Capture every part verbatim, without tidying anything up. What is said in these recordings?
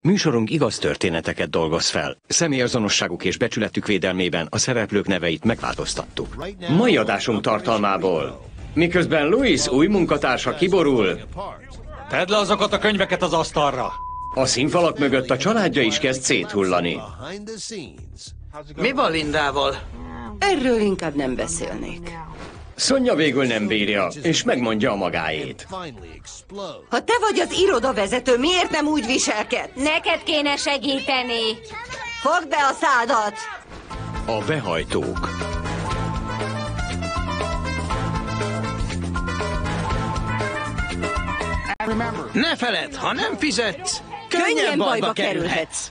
Műsorunk igaz történeteket dolgoz fel. Személyazonosságuk és becsületük védelmében a szereplők neveit megváltoztattuk. Mai adásunk tartalmából, miközben Louis új munkatársa kiborul, tedd le azokat a könyveket az asztalra! a színfalak mögött a családja is kezd széthullani. Mi van Lindával? Erről inkább nem beszélnék. Sonja végül nem bírja, és megmondja a magáét. Ha te vagy az irodavezető, miért nem úgy viselkedsz? Neked kéne segíteni. Fogd be a szádat! A behajtók. Ne feledd, ha nem fizetsz, könnyen, Könnyen bajba, bajba kerülhetsz.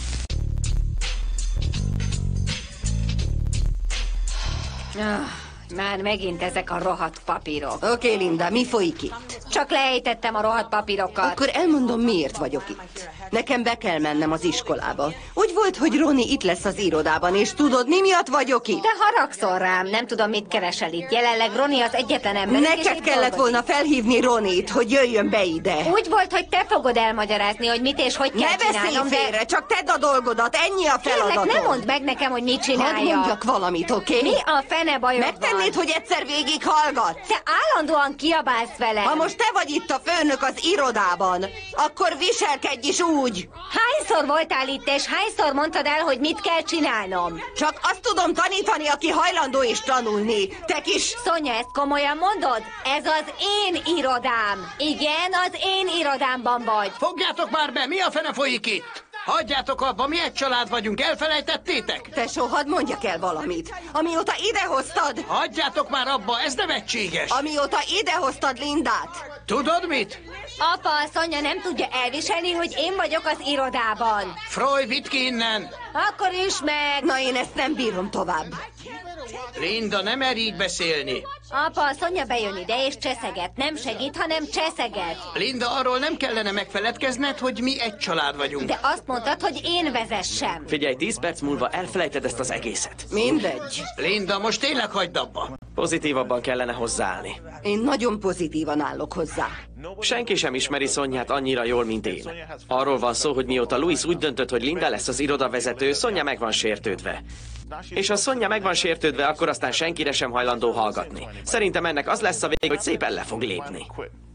Ah, már megint ezek a rohadt papírok. Oké, okay, Linda, mi folyik itt? Csak leejtettem a rohadt papírokat. Akkor elmondom, miért vagyok itt. Nekem be kell mennem az iskolába. Úgy volt, hogy Ronnie itt lesz az irodában, és tudod, mi miatt vagyok itt? Te haragszol rám, nem tudom, mit keresel itt. Jelenleg Ronnie az egyetlen ember. Neked kellett volna felhívni Ronnie-t, hogy jöjjön be ide. Úgy volt, hogy te fogod elmagyarázni, hogy mit és hogy kell Ne beszélj csinálnom, félre, de... csak tedd a dolgodat, ennyi a feladatod. Kérlek, ne mondd meg nekem, hogy mit Hadd csináljak. mondjak valamit, oké? Okay? Mi a fene bajod Megtennéd, van? hogy egyszer végig hallgatsz? Te állandóan kiabálsz velem. Ha most te vagy itt a főnök az irodában, akkor viselkedj is úgy. Hányszor voltál itt, és hányszor mondtad el, hogy mit kell csinálnom? Csak azt tudom tanítani, aki hajlandó is tanulni. Te kis... Szonya, ezt komolyan mondod? Ez az én irodám. Igen, az én irodámban vagy. Fogjátok már be, mi a fene folyik itt? Hagyjátok abba, mi egy család vagyunk, elfelejtettétek? Tesó, hadd mondjak el valamit. Amióta idehoztad... Hagyjátok már abba, ez nevetséges. Amióta idehoztad Lindát... Tudod mit? Apa, a Szonya nem tudja elviselni, hogy én vagyok az irodában. Freud, vidd ki innen! Akkor is meg! Na, én ezt nem bírom tovább. Linda, nem mer így beszélni. Apa, a Szonya bejön ide és cseszeget. Nem segít, hanem cseszeget. Linda, arról nem kellene megfeledkezned, hogy mi egy család vagyunk. De azt mondtad, hogy én vezessem. Figyelj, tíz perc múlva elfelejted ezt az egészet. Mindegy. Linda, most tényleg hagyd abba. Pozitívabban kellene hozzáállni. Én nagyon pozitívan állok hozzá. Senki sem ismeri Szonyát annyira jól, mint én. Arról van szó, hogy mióta Louis úgy döntött, hogy Linda lesz az irodavezető, Szonya meg van sértődve. És ha Szonya meg van sértődve, akkor aztán senkire sem hajlandó hallgatni. Szerintem ennek az lesz a vég, hogy szépen le fog lépni.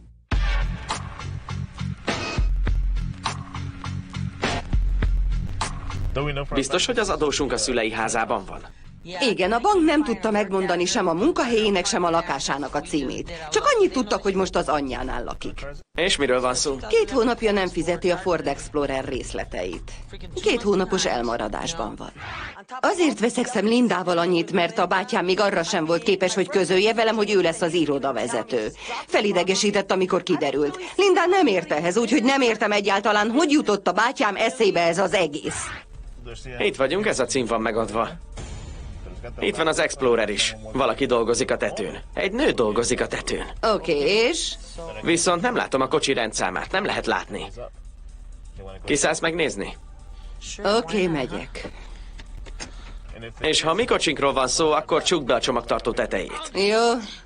Biztos, hogy az adósunk a szülei házában van? Igen, a bank nem tudta megmondani sem a munkahelyének, sem a lakásának a címét. Csak annyit tudtak, hogy most az anyjánál lakik. És miről van szó? Két hónapja nem fizeti a Ford Explorer részleteit. Két hónapos elmaradásban van. Azért veszekszem Lindával annyit, mert a bátyám még arra sem volt képes, hogy közölje velem, hogy ő lesz az irodavezető. Felidegesített, amikor kiderült. Linda nem ért ehhez, úgyhogy nem értem egyáltalán, hogy jutott a bátyám eszébe ez az egész. Itt vagyunk, ez a cím van megadva. Itt van az Explorer is. Valaki dolgozik a tetőn. Egy nő dolgozik a tetőn. Oké, okay, és? Viszont nem látom a kocsi rendszámát, nem lehet látni. Kiszállsz megnézni? Oké, okay, megyek. És ha mi kocsinkról van szó, akkor csukd be a csomagtartó tetejét. Jó.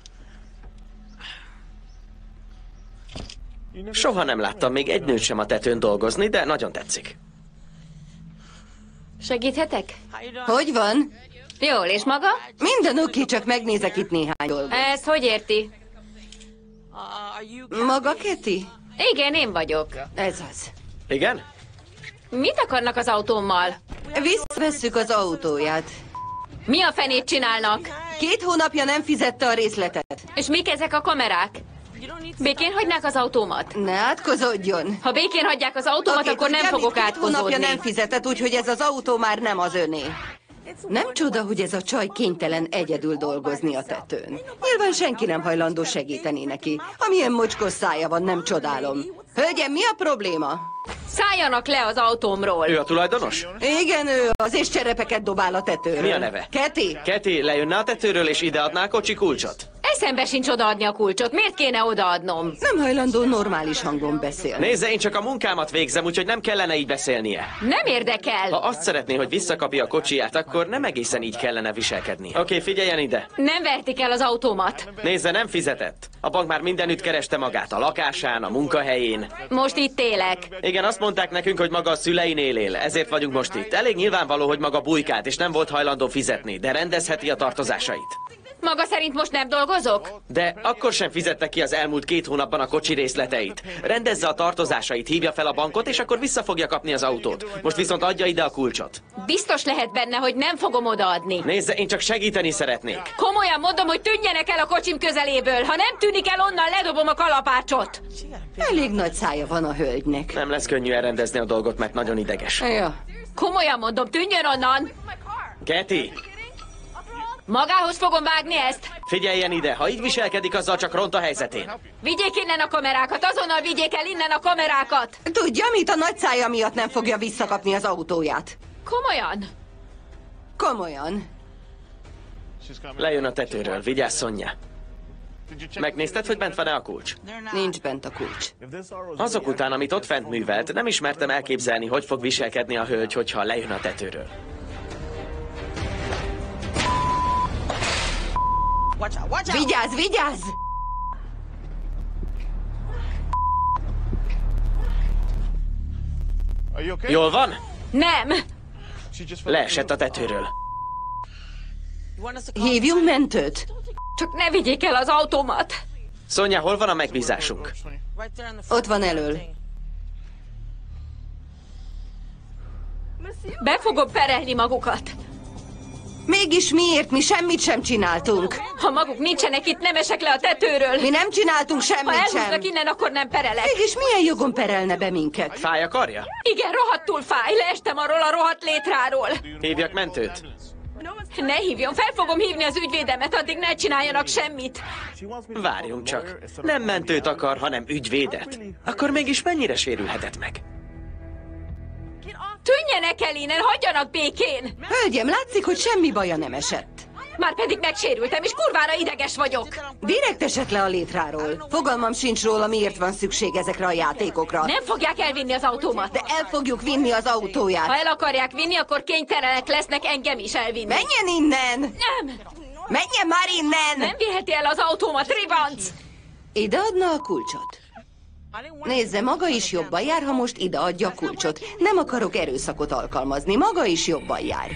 Soha nem láttam még egy nőt sem a tetőn dolgozni, de nagyon tetszik. Segíthetek? Hogy van? Jól, és maga? Minden oké, csak megnézek itt néhány dolgot. Ezt hogy érti? Maga, Keti? Igen, én vagyok. Ez az. Igen? Mit akarnak az autómmal? Visszavesszük az autóját. Mi a fenét csinálnak? Két hónapja nem fizette a részletet. És mik ezek a kamerák? Békén hagynák az autómat? Ne átkozódjon. Ha békén hagyják az autómat, Oké, akkor nem tudja, fogok két átkozódni. hónapja nem fizetett, úgyhogy ez az autó már nem az öné. Nem csoda, hogy ez a csaj kénytelen egyedül dolgozni a tetőn. Nyilván senki nem hajlandó segíteni neki. Amilyen mocskos szája van, nem csodálom. Hölgyem, mi a probléma? Szálljanak le az autómról! Ő a tulajdonos? Igen, ő az, és cserepeket dobál a tetőről. Mi a neve? Keti? Keti, lejönne a tetőről és ideadná a kocsi kulcsot? Ez eszembe sincs odaadni a kulcsot. Miért kéne odaadnom? Nem hajlandó normális hangon beszélni. Nézze, én csak a munkámat végzem, úgyhogy nem kellene így beszélnie. Nem érdekel. Ha azt szeretné, hogy visszakapja a kocsiját, akkor nem egészen így kellene viselkedni. Oké, okay, figyeljen ide. Nem verték el az autómat. Nézze, nem fizetett. A bank már mindenütt kereste magát, a lakásán, a munkahelyén. Most itt élek. Igen, azt mondták nekünk, hogy maga a szüleinél él, ezért vagyunk most itt. Elég nyilvánvaló, hogy maga bujkált, és nem volt hajlandó fizetni, de rendezheti a tartozásait. Maga szerint most nem dolgozok? De akkor sem fizette ki az elmúlt két hónapban a kocsi részleteit. Rendezze a tartozásait, hívja fel a bankot, és akkor vissza fogja kapni az autót. Most viszont adja ide a kulcsot. Biztos lehet benne, hogy nem fogom odaadni. Nézze, én csak segíteni szeretnék. Komolyan mondom, hogy tűnjenek el a kocsim közeléből. Ha nem tűnik el onnan, ledobom a kalapácsot. Elég nagy szája van a hölgynek. Nem lesz könnyű elrendezni a dolgot, mert nagyon ideges. Ja. Komolyan mondom, tűnjön onnan. Keti, Magához fogom vágni ezt. figyeljen ide, ha így viselkedik, azzal csak ront a helyzetén. Vigyék innen a kamerákat, azonnal vigyék el innen a kamerákat. Tudja, mit a nagy szája miatt nem fogja visszakapni az autóját? Komolyan? Komolyan. Lejön a tetőről, vigyázz, Sonja. Megnézted, hogy bent van-e a kulcs? Nincs bent a kulcs. Azok után, amit ott fent művelt, nem ismertem elképzelni, hogy fog viselkedni a hölgy, hogyha lejön a tetőről. Vigyázz, vigyázz! Jól van? Nem. Leesett a tetőről. Hívjunk mentőt? Csak ne vigyék el az autómat. Sonja, hol van a megbízásunk? Ott van elől. Be fogom perelni magukat. Mégis miért? Mi semmit sem csináltunk. Ha maguk nincsenek itt, nem esek le a tetőről. Mi nem csináltunk Ha semmit sem. elhúznak innen, akkor nem perelek. Mégis milyen jogon perelne be minket? Fáj a karja? Igen, rohadtul fáj. Leestem arról a rohadt létráról. Hívjak mentőt? Ne hívjon, fel fogom hívni az ügyvédemet, addig ne csináljanak semmit. Várjunk csak. Nem mentőt akar, hanem ügyvédet. Akkor mégis mennyire sérülhetett meg? Tűnjenek el innen, hagyjanak békén. Hölgyem, látszik, hogy semmi baja nem esett. Már pedig megsérültem, és kurvára ideges vagyok. Direkt esett le a létráról. Fogalmam sincs róla, miért van szükség ezekre a játékokra. Nem fogják elvinni az autómat. De el fogjuk vinni az autóját. Ha el akarják vinni, akkor kénytelenek lesznek engem is elvinni. Menjen innen! Nem! Menjen már innen! Nem viheti el az autómat, Ribanc! Ide adna a kulcsot? Nézze, maga is jobban jár, ha most ide adja a kulcsot. Nem akarok erőszakot alkalmazni, maga is jobban jár.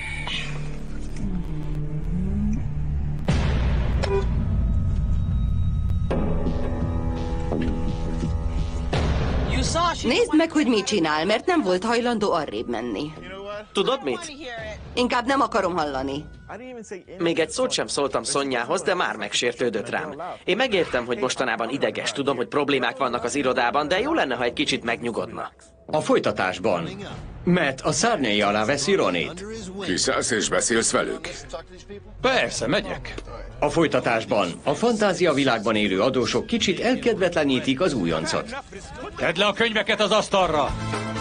Nézd meg, hogy mit csinál, mert nem volt hajlandó arrébb menni. Tudod mit? Inkább nem akarom hallani. Még egy szót sem szóltam Sonjához, de már megsértődött rám. Én megértem, hogy mostanában ideges, tudom, hogy problémák vannak az irodában, de jó lenne, ha egy kicsit megnyugodna. A folytatásban Matt a szárnyai alá veszi Ronit. Kiszállsz és beszélsz velük? Persze, megyek. A folytatásban a fantázia világban élő adósok kicsit elkedvetlenítik az újoncot. Tedd le a könyveket az asztalra!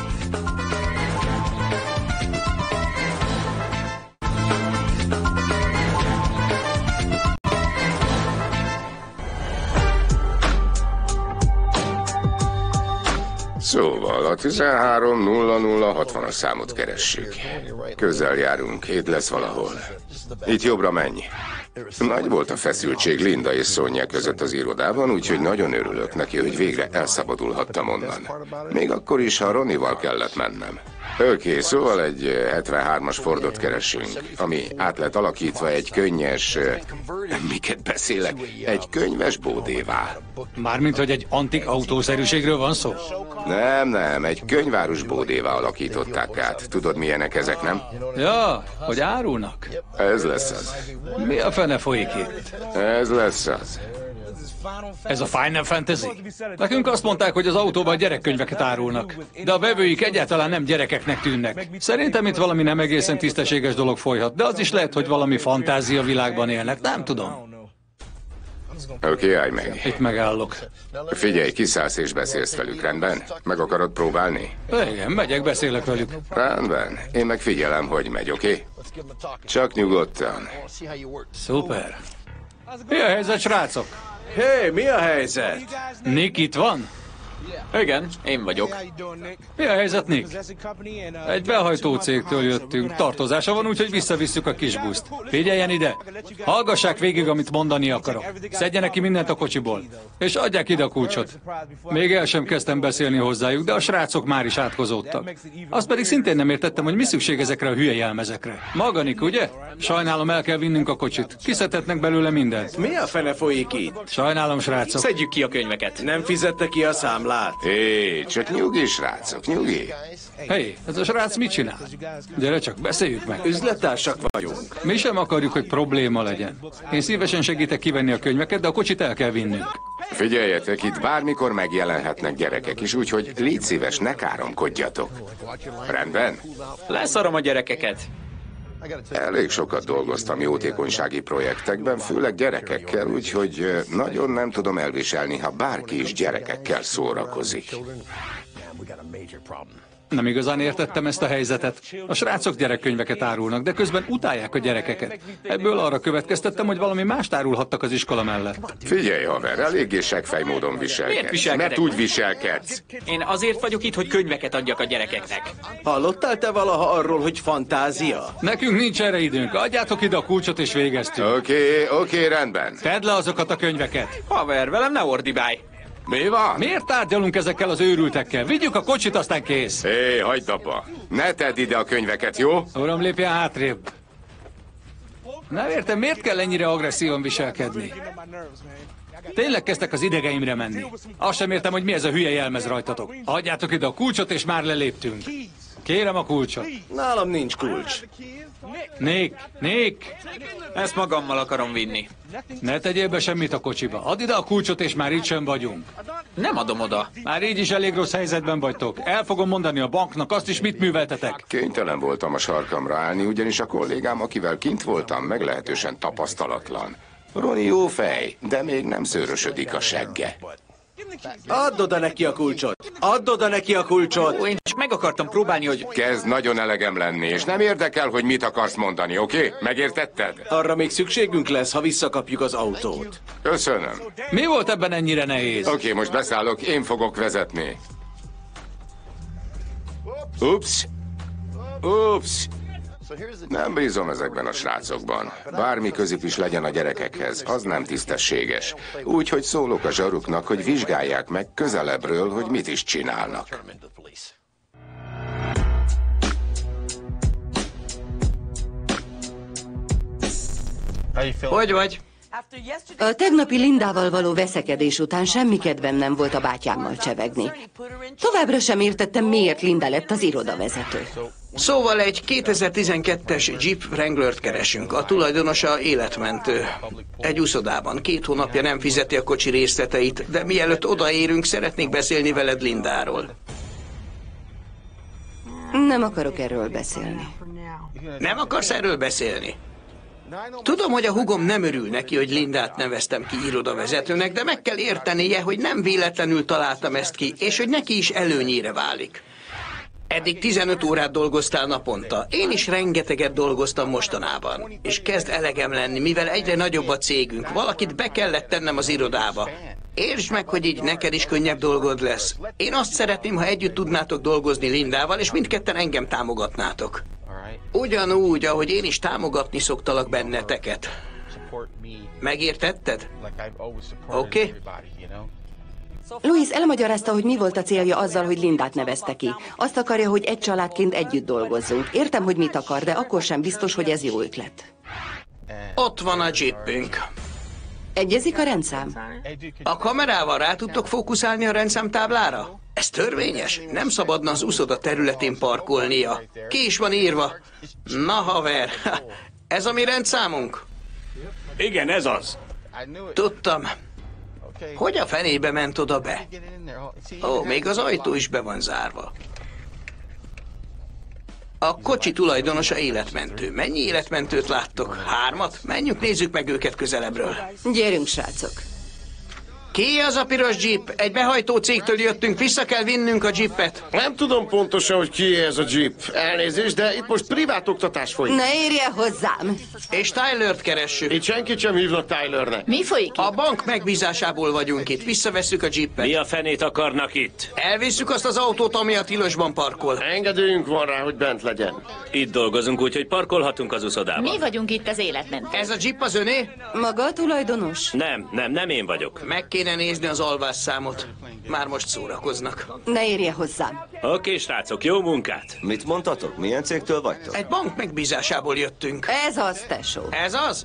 Szóval a tizenhárom nulla nulla hatvanas számot keressük. Közel járunk, itt lesz valahol. Itt jobbra menj. Nagy volt a feszültség Linda és Sonja között az irodában, úgyhogy nagyon örülök neki, hogy végre elszabadulhattam onnan. Még akkor is, ha Ronnival kellett mennem. Oké, okay, szóval egy hetvenhármas Fordot keresünk, ami át lett alakítva egy könnyes... Miket beszélek? Egy könyves bódévá. Mármint, hogy egy antik autószerűségről van szó? Nem, nem, egy könyvárus bódévá alakították át. Tudod, milyenek ezek, nem? Ja, hogy árulnak. Ez lesz az. Mi a fene folyik itt? Ez lesz az. Ez a Final Fantasy? Nekünk azt mondták, hogy az autóban gyerekkönyveket árulnak. De a vevőik egyáltalán nem gyerekeknek tűnnek. Szerintem itt valami nem egészen tisztességes dolog folyhat, de az is lehet, hogy valami fantázia világban élnek, nem tudom. Oké, okay, állj meg. Itt megállok. Figyelj, kiszállsz és beszélsz velük, rendben? Meg akarod próbálni? Igen, megyek, beszélek velük. Rendben. Én meg figyelem, hogy megy, oké? Okay? Csak nyugodtan. Szuper. Mi a helyzet, srácok? Hé, hey, mi a helyzet? Nick itt van? Igen, én vagyok. Mi a helyzet, Nick? Egy behajtó cégtől jöttünk. Tartozása van, úgyhogy visszavisszük a kis buszt. Figyeljen ide! Hallgassák végig, amit mondani akarok. Szedjenek ki mindent a kocsiból. És adják ide a kulcsot. Még el sem kezdtem beszélni hozzájuk, de a srácok már is átkozódtak. Azt pedig szintén nem értettem, hogy mi szükség ezekre a hülye jelmezekre. Maga, Nick, ugye? Sajnálom, el kell vinnünk a kocsit. Kiszedhetnek belőle mindent. Mi a fene folyik itt? Sajnálom, srácok. Szedjük ki a könyveket. Nem fizette ki a számlát? Hé, csak nyugi, srácok, nyugi. Hé, hey, ez a srác mit csinál? Gyere csak, beszéljük meg. Üzlettársak vagyunk. Mi sem akarjuk, hogy probléma legyen. Én szívesen segítek kivenni a könyveket, de a kocsit el kell vinnünk. Figyeljetek, itt bármikor megjelenhetnek gyerekek is, úgyhogy légy szíves, ne káromkodjatok. Rendben? Leszarom a gyerekeket. Elég sokat dolgoztam jótékonysági projektekben, főleg gyerekekkel, úgyhogy nagyon nem tudom elviselni, ha bárki is gyerekekkel szórakozik. Nem igazán értettem ezt a helyzetet. A srácok gyerekkönyveket árulnak, de közben utálják a gyerekeket. Ebből arra következtettem, hogy valami mást árulhattak az iskola mellett. Figyelj, haver, eléggé seggfej módon viselkedsz. Mert úgy viselkedsz. Én azért vagyok itt, hogy könyveket adjak a gyerekeknek. Hallottál te valaha arról, hogy fantázia? Nekünk nincs erre időnk. Adjátok ide a kulcsot és végeztünk. Oké, okay, oké, okay, rendben. Tedd le azokat a könyveket. Haver, velem ne ordibálj. Mi van? Miért tárgyalunk ezekkel az őrültekkel? Vigyük a kocsit, aztán kész. Hé, hagyd abba. Ne tedd ide a könyveket, jó? Uram, lépjen hátrébb. Nem értem, miért kell ennyire agresszívan viselkedni? Tényleg kezdtek az idegeimre menni. Azt sem értem, hogy mi ez a hülye jelmez rajtatok. Adjátok ide a kulcsot, és már leléptünk. Kérem a kulcsot. Nálam nincs kulcs. Nick, Nick! Ezt magammal akarom vinni. Ne tegyél be semmit a kocsiba. Add ide a kulcsot, és már itt sem vagyunk. Nem adom oda. Már így is elég rossz helyzetben vagytok. El fogom mondani a banknak azt is, mit műveltetek. Kénytelen voltam a sarkamra állni, ugyanis a kollégám, akivel kint voltam, meglehetősen tapasztalatlan. Roni jó fej, de még nem szőrösödik a segge. Add oda neki a kulcsot! Add oda neki a kulcsot! Ó, én csak meg akartam próbálni, hogy... Kezd nagyon elegem lenni, és nem érdekel, hogy mit akarsz mondani, oké? Okay? Megértetted? Arra még szükségünk lesz, ha visszakapjuk az autót. Köszönöm. Mi volt ebben ennyire nehéz? Oké, okay, most beszállok, én fogok vezetni. Ups! Ups! Nem bízom ezekben a srácokban. Bármi közük is legyen a gyerekekhez, az nem tisztességes. Úgyhogy szólok a zsaruknak, hogy vizsgálják meg közelebbről, hogy mit is csinálnak. Hogy vagy? A tegnapi Lindával való veszekedés után semmi kedvem nem volt a bátyámmal csevegni. Továbbra sem értettem, miért Linda lett az irodavezető. Szóval egy kétezer-tizenkettes Jeep Wranglert keresünk. A tulajdonosa életmentő. Egy úszodában. Két hónapja nem fizeti a kocsi részleteit, de mielőtt odaérünk, szeretnék beszélni veled Lindáról. Nem akarok erről beszélni. Nem akarsz erről beszélni? Tudom, hogy a hugom nem örül neki, hogy Lindát neveztem ki irodavezetőnek, de meg kell értenie, hogy nem véletlenül találtam ezt ki, és hogy neki is előnyére válik. Eddig tizenöt órát dolgoztál naponta. Én is rengeteget dolgoztam mostanában. És kezd elegem lenni, mivel egyre nagyobb a cégünk. Valakit be kellett tennem az irodába. Értsd meg, hogy így neked is könnyebb dolgod lesz. Én azt szeretném, ha együtt tudnátok dolgozni Lindával, és mindketten engem támogatnátok. Ugyanúgy, ahogy én is támogatni szoktalak benneteket. Megértetted? Oké? Okay? Louis elmagyarázta, hogy mi volt a célja azzal, hogy Lindát nevezte ki. Azt akarja, hogy egy családként együtt dolgozzunk. Értem, hogy mit akar, de akkor sem biztos, hogy ez jó ötlet. Ott van a jeepünk. Egyezik a rendszám? A kamerával rá tudtok fókuszálni a rendszámtáblára? Ez törvényes? Nem szabadna az úszoda területén parkolnia. Ki is van írva? Na haver, ez a mi rendszámunk? Igen, ez az. Tudtam. Hogy a fenébe ment oda be? Ó, még az ajtó is be van zárva. A kocsi tulajdonosa életmentő. Mennyi életmentőt láttok? Hármat? Menjünk, nézzük meg őket közelebbről. Gyerünk, srácok. Ki az a piros jeep? Egy behajtó cégtől jöttünk, vissza kell vinnünk a jeepet. Nem tudom pontosan, hogy ki ez a jeep. Elnézést, de itt most privát oktatás folyik. Ne érje hozzám! És Tylert keressük. Itt senkit sem hívnak Tylernek. Mi folyik itt? A bank megbízásából vagyunk itt, visszavesszük a jeepet. Mi a fenét akarnak itt? Elvisszük azt az autót, ami a tilosban parkol. Engedélyünk van rá, hogy bent legyen. Itt dolgozunk, úgyhogy parkolhatunk az uszodában. Mi vagyunk itt az életmentő. Ez a jeep az öné? Maga a tulajdonos? Nem, nem, nem én vagyok. Meg kéne nézni az alvásszámot. Már most szórakoznak. Ne érje hozzám. Oké, srácok, jó munkát. Mit mondtatok? Milyen cégtől vagytok? Egy bank megbízásából jöttünk. Ez az, tesó. Ez az?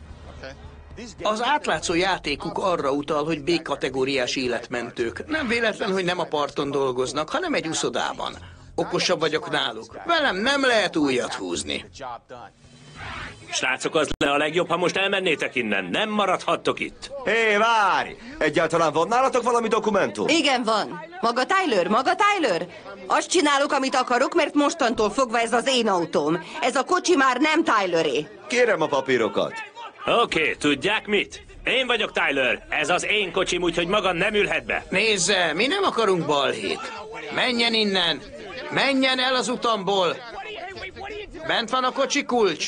Az átlátszó játékuk arra utal, hogy B-kategóriás életmentők. Nem véletlen, hogy nem a parton dolgoznak, hanem egy uszodában. Okosabb vagyok náluk. Velem nem lehet újat húzni. Srácok, az le a legjobb, ha most elmennétek innen. Nem maradhattok itt. Hé, várj! Egyáltalán van nálatok valami dokumentum? Igen, van. Maga Tyler, maga Tyler. Azt csinálok, amit akarok, mert mostantól fogva ez az én autóm. Ez a kocsi már nem Tyleré. Kérem a papírokat. Oké, okay, tudják mit? Én vagyok Tyler. Ez az én kocsim, úgyhogy maga nem ülhet be. Nézze, mi nem akarunk balhét. Menjen innen. Menjen el az utamból. Bent van a kocsi kulcs?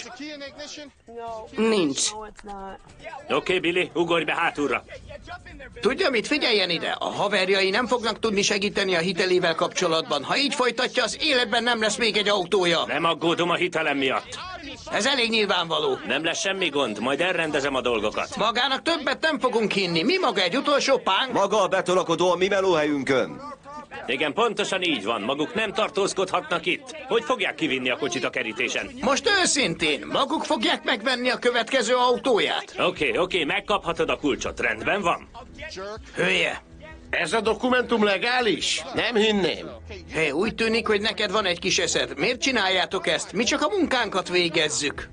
Nincs. Oké, okay, Billy, ugorj be hátulra. Tudja mit? Figyeljen ide! A haverjai nem fognak tudni segíteni a hitelével kapcsolatban. Ha így folytatja, az életben nem lesz még egy autója. Nem aggódom a hitelem miatt. Ez elég nyilvánvaló. Nem lesz semmi gond, majd elrendezem a dolgokat. Magának többet nem fogunk hinni. Mi maga egy utolsó pánk? Maga a betolakodó a mi melóhelyünkön. Igen, pontosan így van. Maguk nem tartózkodhatnak itt. Hogy fogják kivinni a kocsit a kerítésen? Most őszintén, maguk fogják megvenni a következő autóját? Oké, okay, oké, okay, megkaphatod a kulcsot. Rendben van? Hülye. Ez a dokumentum legális? Nem hinném. Hé, hey, úgy tűnik, hogy neked van egy kis eszed. Miért csináljátok ezt? Mi csak a munkánkat végezzük.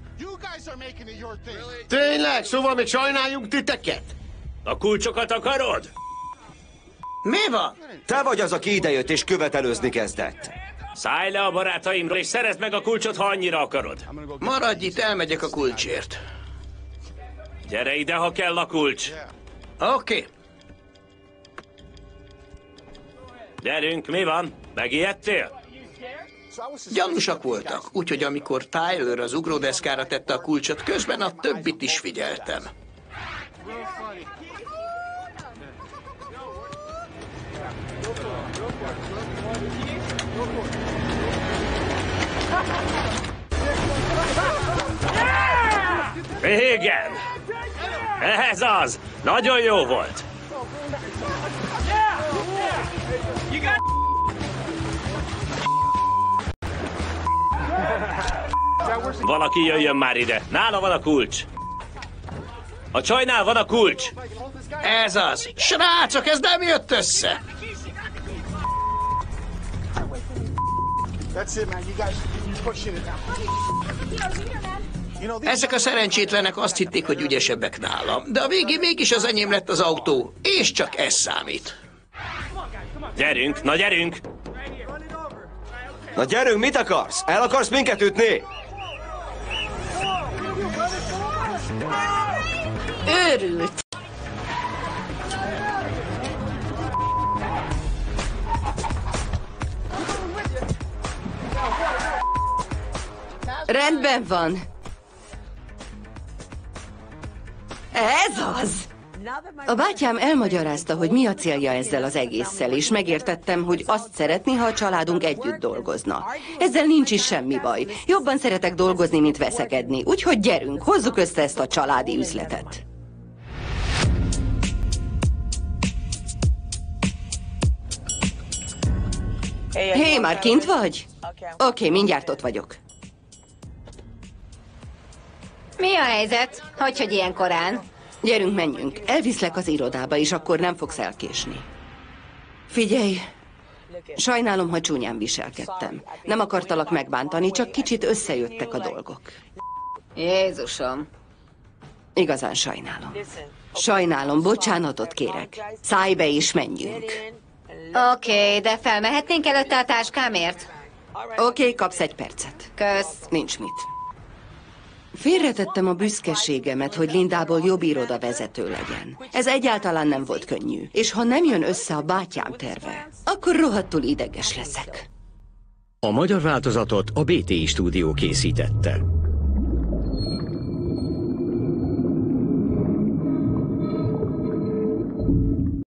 Tényleg? Szóval még sajnáljunk titeket? A kulcsokat akarod? Mi van? Te vagy az, aki idejött és követelőzni kezdett. Szállj le a barátaimról, és szerezd meg a kulcsot, ha annyira akarod. Maradj itt, elmegyek a kulcsért. Gyere ide, ha kell a kulcs. Oké. Okay. Gyerünk, mi van? Megijedtél? Gyanúsak voltak, úgyhogy amikor Tyler az ugródeszkára tette a kulcsot, közben a többit is figyeltem. Igen! Ez az! Nagyon jó volt! Valaki jöjjön már ide. Nála van a kulcs. A csajnál van a kulcs. Ez az. Srácok, ez nem jött össze. Ezek a szerencsétlenek azt hitték, hogy ügyesebbek nálam, de a végén mégis az enyém lett az autó, és csak ez számít. Gyerünk, na gyerünk! Na gyerünk, mit akarsz? El akarsz minket ütni? Őrült! Rendben van. Ez az! A bátyám elmagyarázta, hogy mi a célja ezzel az egésszel, és megértettem, hogy azt szeretné, ha a családunk együtt dolgozna. Ezzel nincs is semmi baj. Jobban szeretek dolgozni, mint veszekedni. Úgyhogy gyerünk, hozzuk össze ezt a családi üzletet. Hé, hey, már kint vagy? Oké, okay, mindjárt ott vagyok. Mi a helyzet? Hogyhogy ilyen korán? Gyerünk, menjünk. Elviszlek az irodába, és akkor nem fogsz elkésni. Figyelj, sajnálom, ha csúnyán viselkedtem. Nem akartalak megbántani, csak kicsit összejöttek a dolgok. Jézusom. Igazán sajnálom. Sajnálom, bocsánatot kérek. Szállj be és menjünk. Oké, okay, de felmehetnénk előtte a táskámért? Oké, okay, kapsz egy percet. Kösz. Nincs mit. Félretettem a büszkeségemet, hogy Lindából jobb irodavezető legyen. Ez egyáltalán nem volt könnyű. És ha nem jön össze a bátyám terve, akkor rohadtul ideges leszek. A magyar változatot a bé té i stúdió készítette.